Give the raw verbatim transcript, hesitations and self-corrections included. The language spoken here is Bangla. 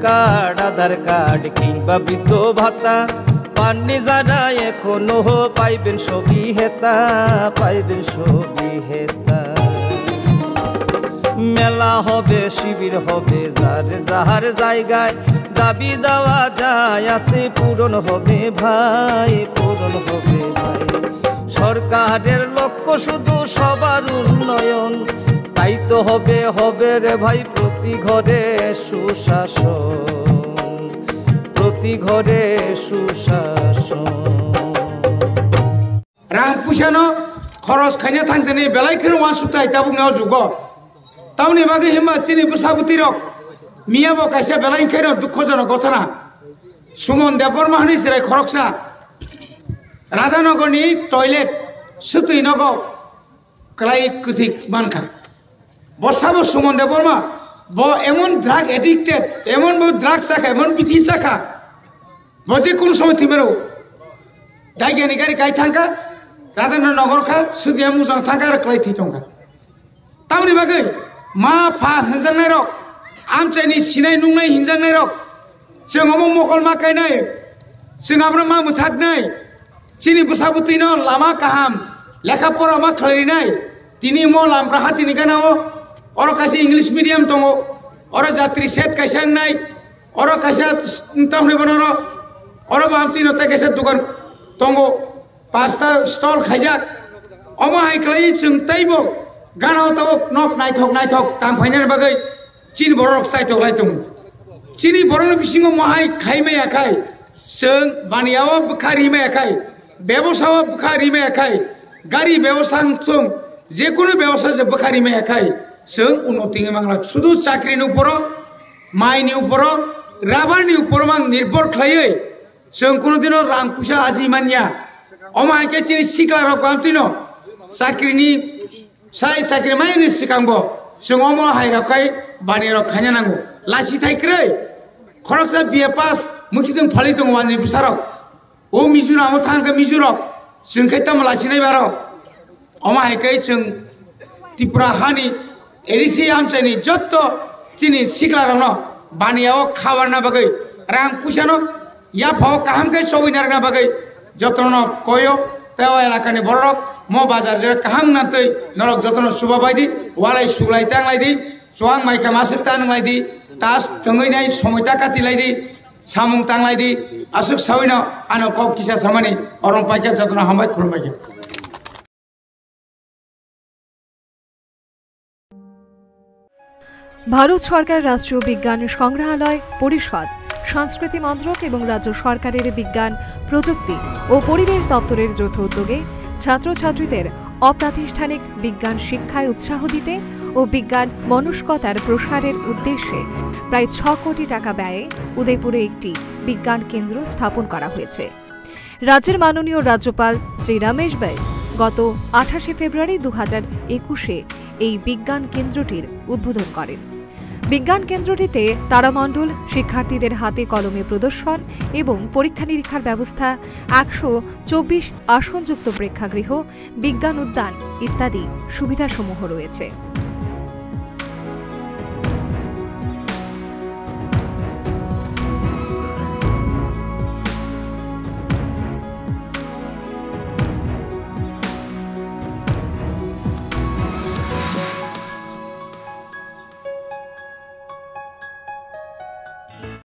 কার্ড আধার কার্ড কিংবা বৃদ্ধ ভাতা পাননি যারা এখনো পাইবেন সবই হেতা পাইবেন সবই হেতা মেলা হবে শিবির হবে যার যাহার জায়গায় দাবি দেওয়া যায় আছে পূরণ হবে ভাই পূরণ হবে ভাই সরকারের লক্ষ্য শুধু সবার উন্নয়ন তাই তো হবে হবে রে ভাই প্রতি ঘরে সুশাসন প্রতি ঘরে সুশাসন রাং পুষানো খরচ খাইনা থাকতে নেই বেলায় খেয়ে ওয়ান সুতাই তা বুঝাও যুগ তাওনি বাকি হিমা চিনি বুসাবুতি রক মিয়াবো কাইসা বেলায় খেয়ে দুঃখজনক ঘটনা সুমন দেববর্মা হানি সেরাই খরকসা রাধানগরনি টয়লেট সুতুই নগ ক্লাই কুথিক মানখা বর্ষাবো সুমন দেববর্মা ব এমন ড্রাগ এডিক্টেড এমন বহু ড্রাগ শাখা এমন বিধি শাখা বজে কোন সময় থিমেরো দাইগানি গাড়ি গাই থাকা রাধানগর খা সুদিয়া মুজাং থাকা আর ক্লাই থিটংখা তাওনি বাকি मा फा हिंजांनाय रक आमचाइनि सिनाय नुंनाय हिंजांनाय रक जों अमो मकल मा गायनाय जों आब्रा मा मुथागनाय चिनि बुसाबुतिनो लामा काहाम लेखा परा मा खालायनाय तिनि म लामफ्रा हातिनि गानाव अर कासे इंग्लिश मीडियम दङ अर जात्रि सेट कायसांनाय अर कासे तामने बनरो अर बामतिनो ता कासे दुकान दङ पांचटा स्टल खायजाक अमा हायख्लाय जों ताइबो गानाव ताव नक नायथक नायथक तां फाइनार बागै चिन बरक साइथक लायथं चिनि बरन बिसिङाव माहाय खायमै आखाय जों बानियाव बुखारि मै आखाय बेबसाव बुखारि मै आखाय गारि बेबसां जों जेकुनु बेबसा जे बुखारि मै आखाय जों उन्नति मांला शुधु चाकरिनि उपर माइनि उपर राबारनि उपर मां निर्भर खायै जों कोनो दिनो रां फैसा आजि मानिया अमायके चिनि सिक्ला रक गामतिनो चाकरिनि साय चाकरि माइनि सिगांबो जों अमो हायराखाय बानियाव खायना नांगौ लासि थाइख्रै खरकसा बिए पास मुखिदों फालि दङ वानि बुसारक ओ मिजुराम थांगा मिजुरक जों खैताम लासिनाय बार अमा हायकै जों त्रिपुरा हानि एरिसि आमचाइनि जत्त चिनि सिक्लारनो बानियाव खावारना बागै रां पुसानो या फाव काहामकै सबिनारना बागै जतनो कयो तेव एलाकानि बरक म बाजार जे काहाम नातै नरक जतनो सुबा बायदि वालाय सुलाय तांलायदि जवां माइका मासक तांलायदि तास थंगैनाय समयता काटिलायदि सामुं तांलायदि आसुक सावैनो आनो कक किसा सामानि अरं पाइका जतनो हामबाय खुलुमबाय ভারত সরকার রাষ্ট্রীয় বিজ্ঞান সংগ্রহালয় পরিষদ সংস্কৃতি মন্ত্রক এবং রাজ্য সরকারের বিজ্ঞান প্রযুক্তি ও পরিবেশ দপ্তরের যৌথ উদ্যোগে ছাত্রছাত্রীদের অপ্রাতিষ্ঠানিক বিজ্ঞান শিক্ষায় উৎসাহ দিতে ও বিজ্ঞান মনস্কতার প্রসারের উদ্দেশ্যে প্রায় ছ কোটি টাকা ব্যয়ে উদয়পুরে একটি বিজ্ঞান কেন্দ্র স্থাপন করা হয়েছে। রাজ্যের মাননীয় রাজ্যপাল শ্রী রমেশ बैस গত আঠাশে ফেব্রুয়ারি দু হাজার একুশে এই বিজ্ঞান কেন্দ্রটির উদ্বোধন করেন। বিজ্ঞান কেন্দ্রটিতে তারামণ্ডল শিক্ষার্থীদের হাতে কলমে প্রদর্শন এবং পরীক্ষা নিরীক্ষার ব্যবস্থা, একশো চব্বিশ আসনযুক্ত প্রেক্ষাগৃহ, বিজ্ঞান উদ্যান ইত্যাদি সুবিধাসমূহ রয়েছে।